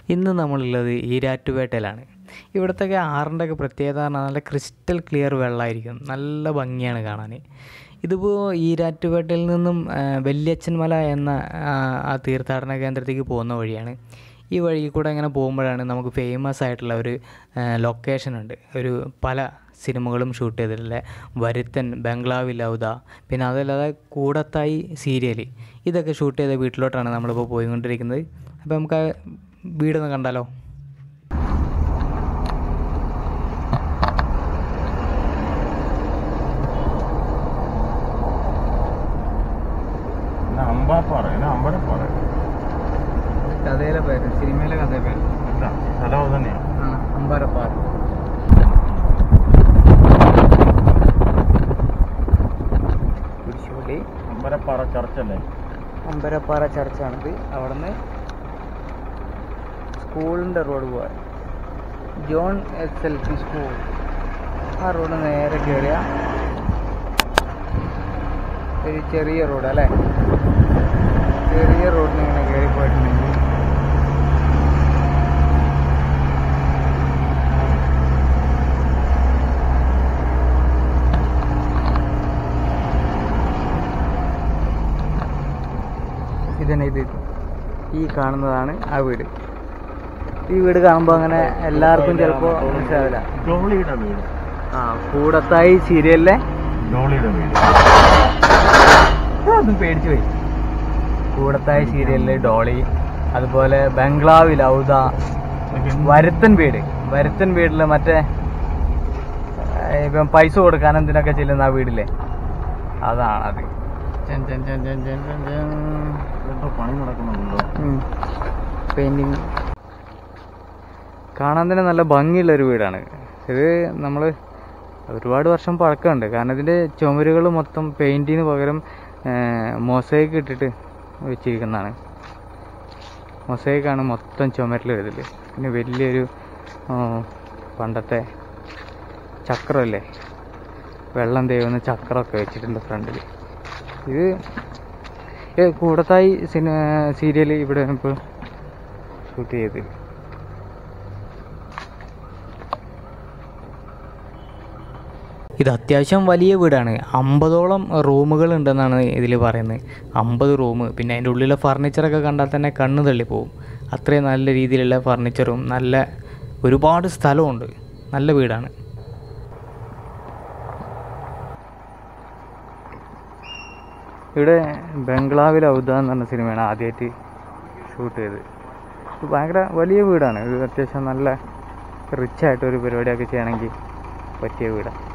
ഇന്ന് നമ്മളുള്ളത് ഈരാറ്റുപേട്ടയിലാണ്. ഇവിടുത്തെ ആറിൻ്റെയൊക്കെ പ്രത്യേകത പറഞ്ഞാൽ നല്ല ക്രിസ്റ്റൽ ക്ലിയർ വെള്ളമായിരിക്കും, നല്ല ഭംഗിയാണ് കാണാൻ. ഇതിപ്പോൾ ഈരാറ്റുപേട്ടയിൽ നിന്നും വല്യച്ഛൻ മല എന്ന ആ തീർത്ഥാടന കേന്ദ്രത്തേക്ക് പോകുന്ന വഴിയാണ്. ഈ വഴി കൂടെ ഇങ്ങനെ പോകുമ്പോഴാണ് നമുക്ക് ഫേമസ് ആയിട്ടുള്ള ഒരു ലൊക്കേഷൻ ഉണ്ട്. ഒരു പല സിനിമകളും ഷൂട്ട് ചെയ്തിട്ടുള്ള വരുത്തൻ, ബംഗ്ലാവിൽ ഔദ, പിന്നെ അതല്ലാതെ കൂടത്തായി സീരിയൽ, ഇതൊക്കെ ഷൂട്ട് ചെയ്ത വീട്ടിലോട്ടാണ് നമ്മളിപ്പോൾ പോയിക്കൊണ്ടിരിക്കുന്നത്. അപ്പോൾ നമുക്ക് ആ വീടൊന്ന് കണ്ടാലോ. കഥയിലെ പേര്, സിനിമയിലെ കഥ പേര് സ്ഥലം തന്നെയാണ് അമ്പരപ്പാറ. കുരിശുപള്ളി അമ്പരപ്പാറ ചർച്ചല്ലേ? അമ്പരപ്പാറ ചർച്ചാണിത്. അവിടെ നിന്ന് സ്കൂളിൻ്റെ റോഡ് പോകാൻ ജോൺ SLP സ്കൂൾ, ആ റോഡ് നേരെ കയറിയ ഒരു ചെറിയ റോഡ് അല്ലേ, ചെറിയ റോഡിന് ഇങ്ങനെ കയറി പോയിട്ടുണ്ടെങ്കിൽ ഇത് ഈ കാണുന്നതാണ് ആ വീട്. ഈ വീട് കാണുമ്പോൾ അങ്ങനെ എല്ലാവർക്കും ചിലപ്പോൾ മനസ്സിലാവില്ല. ജോളിയുടെ വീട്. കൂടത്തായി സീരിയലിലെ ജോളിയുടെ വീട്. അതും പേടിച്ചു പോയി. കൂടത്തായി സീരിയലിലെ ഡോളി, അതുപോലെ ബംഗ്ലാവിൽ ഔദ, വരുത്തൻ വീടില് മറ്റേ ഇപ്പം പൈസ കൊടുക്കാൻ എന്തിനൊക്കെ ചെല്ലുന്ന ആ വീടില്ലേ, അതാണത്. പണി നടക്കുന്നുണ്ടോ? പെയിന്റിങ് കാണാൻ തന്നെ നല്ല ഭംഗിയുള്ളൊരു വീടാണ് ഇത്. നമ്മൾ ഒരുപാട് വർഷം പഴക്കമുണ്ട്, കാരണം ഇതിൻ്റെ ചുമരുകൾ മൊത്തം പെയിൻറ്റിന് പകരം മൊസൈക്ക് ഇട്ടിട്ട് വെച്ചിരിക്കുന്നതാണ്. മൊസൈക്കാണ് മൊത്തം ചുമരിൽ ഇതിൽ. പിന്നെ വലിയൊരു പണ്ടത്തെ ചക്രമല്ലേ, വെള്ളം തേവുന്ന ചക്രമൊക്കെ വെച്ചിട്ടുണ്ട് ഫ്രണ്ടിൽ. ഇത് കൂടത്തായി സീരിയൽ ഇവിടെ ഇപ്പോൾ ഷൂട്ട് ചെയ്ത്. ഇത് അത്യാവശ്യം വലിയ വീടാണ്. 50ഓളം റൂമുകൾ ഉണ്ടെന്നാണ് ഇതിൽ പറയുന്നത്. 50 റൂം. പിന്നെ അതിൻ്റെ ഉള്ളിലെ ഫർണിച്ചറൊക്കെ കണ്ടാൽ തന്നെ കണ്ണ് തള്ളിപ്പോവും. അത്രയും നല്ല രീതിയിലുള്ള ഫർണിച്ചറും നല്ല ഒരുപാട് സ്ഥലമുണ്ട്. നല്ല വീടാണ്. ഇവിടെ ബംഗ്ലാവിൽ ഔദ എന്ന് പറഞ്ഞ സിനിമയാണ് ആദ്യമായിട്ട് ഷൂട്ട് ചെയ്തത്. ഇത് ഭയങ്കര വലിയ വീടാണ്. ഇത് അത്യാവശ്യം നല്ല റിച്ചായിട്ടൊരു പരിപാടിയൊക്കെ ചെയ്യണമെങ്കിൽ പറ്റിയ വീടാണ്.